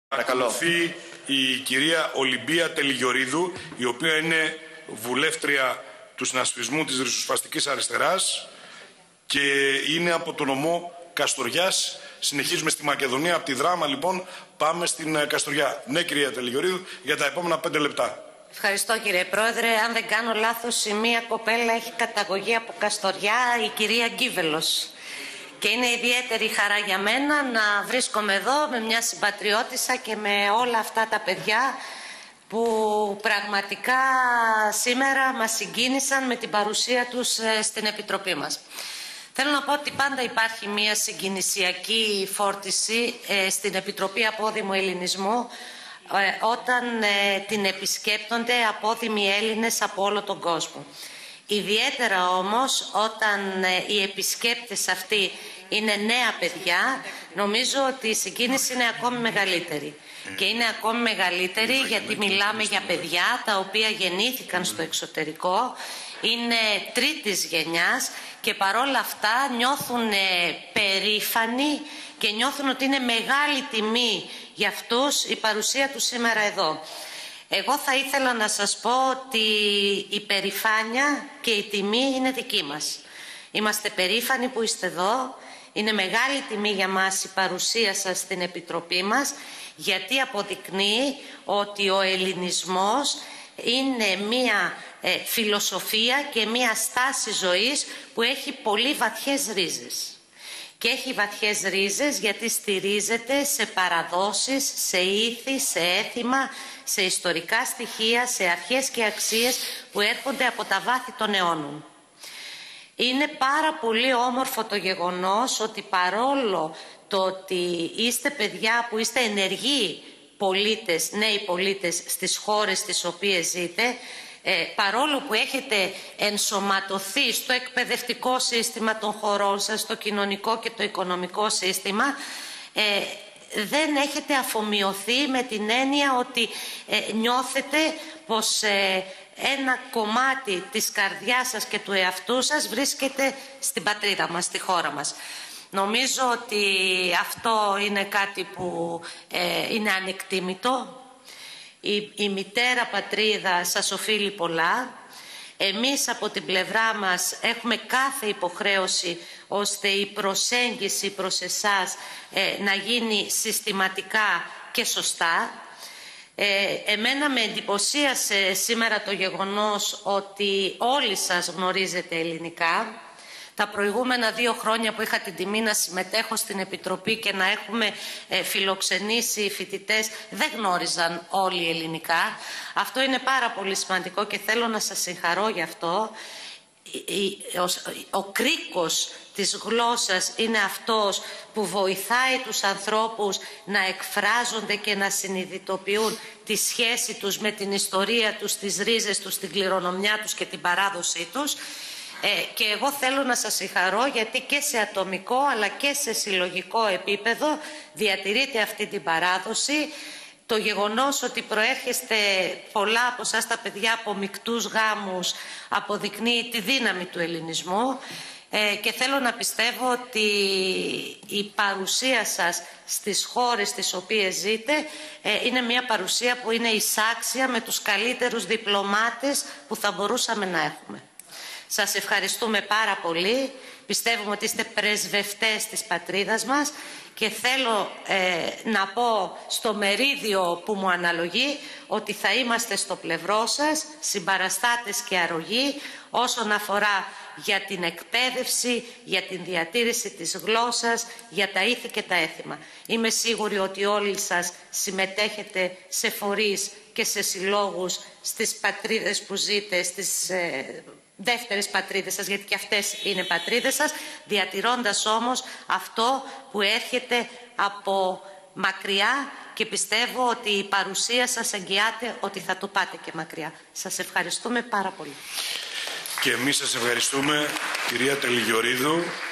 Ακολουθεί η κυρία Ολυμπία Τελιγιορίδου, η οποία είναι βουλεύτρια του συνασπισμού της Ριζοσπαστικής Αριστεράς και είναι από το νομό Καστοριάς. Συνεχίζουμε στη Μακεδονία, από τη Δράμα λοιπόν πάμε στην Καστοριά. Ναι, κυρία Τελιγιορίδου, για τα επόμενα 5 λεπτά. Ευχαριστώ, κύριε Πρόεδρε. Αν δεν κάνω λάθος, η μία κοπέλα έχει καταγωγή από Καστοριά, η κυρία Γκίβελος. Και είναι ιδιαίτερη χαρά για μένα να βρίσκομαι εδώ με μια συμπατριώτισσα και με όλα αυτά τα παιδιά που πραγματικά σήμερα μας συγκίνησαν με την παρουσία τους στην Επιτροπή μας. Θέλω να πω ότι πάντα υπάρχει μια συγκινησιακή φόρτιση στην Επιτροπή Απόδημου Ελληνισμού όταν την επισκέπτονται απόδημοι Έλληνες από όλο τον κόσμο. Ιδιαίτερα όμως όταν οι επισκέπτες αυτοί είναι νέα παιδιά, νομίζω ότι η συγκίνηση είναι ακόμη μεγαλύτερη. Και είναι ακόμη μεγαλύτερη γιατί μιλάμε για παιδιά τα οποία γεννήθηκαν στο εξωτερικό, είναι τρίτης γενιάς και παρόλα αυτά νιώθουν περήφανοι και νιώθουν ότι είναι μεγάλη τιμή για αυτούς η παρουσία τους σήμερα εδώ. Εγώ θα ήθελα να σας πω ότι η περηφάνεια και η τιμή είναι δική μας. Είμαστε περήφανοι που είστε εδώ. Είναι μεγάλη τιμή για μας η παρουσία σας στην Επιτροπή μας, γιατί αποδεικνύει ότι ο ελληνισμός είναι μία φιλοσοφία και μία στάση ζωής που έχει πολύ βαθιές ρίζες. Και έχει βαθιές ρίζες γιατί στηρίζεται σε παραδόσεις, σε ήθη, σε έθιμα, σε ιστορικά στοιχεία, σε αρχές και αξίες που έρχονται από τα βάθη των αιώνων. Είναι πάρα πολύ όμορφο το γεγονός ότι παρόλο το ότι είστε παιδιά που είστε ενεργοί πολίτες, νέοι πολίτες στις χώρες τις οποίες ζείτε, παρόλο που έχετε ενσωματωθεί στο εκπαιδευτικό σύστημα των χωρών σας, στο κοινωνικό και το οικονομικό σύστημα, δεν έχετε αφομοιωθεί με την έννοια ότι νιώθετε πως ένα κομμάτι της καρδιάς σας και του εαυτού σας βρίσκεται στην πατρίδα μας, στη χώρα μας. Νομίζω ότι αυτό είναι κάτι που είναι ανεκτήμητο. Η μητέρα πατρίδα σας οφείλει πολλά. Εμείς από την πλευρά μας έχουμε κάθε υποχρέωση ώστε η προσέγγιση προς εσάς να γίνει συστηματικά και σωστά. Εμένα με εντυπωσίασε σήμερα το γεγονός ότι όλοι σας γνωρίζετε ελληνικά. Τα προηγούμενα 2 χρόνια που είχα την τιμή να συμμετέχω στην Επιτροπή και να έχουμε φιλοξενήσει φοιτητές, δεν γνώριζαν όλοι ελληνικά. Αυτό είναι πάρα πολύ σημαντικό και θέλω να σας συγχαρώ γι' αυτό. Ο κρίκος της γλώσσας είναι αυτός που βοηθάει τους ανθρώπους να εκφράζονται και να συνειδητοποιούν τη σχέση τους με την ιστορία τους, τις ρίζες τους, την κληρονομιά τους και την παράδοσή τους. Και εγώ θέλω να σας συγχαρώ γιατί και σε ατομικό αλλά και σε συλλογικό επίπεδο διατηρείτε αυτή την παράδοση. Το γεγονός ότι προέρχεστε πολλά από εσάς τα παιδιά από μικτούς γάμους αποδεικνύει τη δύναμη του ελληνισμού και θέλω να πιστεύω ότι η παρουσία σας στις χώρες τις οποίες ζείτε είναι μια παρουσία που είναι εισάξια με τους καλύτερους διπλωμάτες που θα μπορούσαμε να έχουμε. Σας ευχαριστούμε πάρα πολύ. Πιστεύουμε ότι είστε πρεσβευτές της πατρίδας μας και θέλω να πω στο μερίδιο που μου αναλογεί ότι θα είμαστε στο πλευρό σας, συμπαραστάτες και αρρωγοί όσον αφορά για την εκπαίδευση, για την διατήρηση της γλώσσας, για τα ήθη και τα έθιμα. Είμαι σίγουρη ότι όλοι σας συμμετέχετε σε φορείς και σε συλλόγους στις πατρίδες που ζείτε, στις δεύτερες πατρίδες σας, γιατί και αυτές είναι πατρίδες σας, διατηρώντας όμως αυτό που έρχεται από μακριά και πιστεύω ότι η παρουσία σας εγγυάται ότι θα το πάτε και μακριά. Σας ευχαριστούμε πάρα πολύ. Και εμείς σας ευχαριστούμε, κυρία Τελιγιορίδου.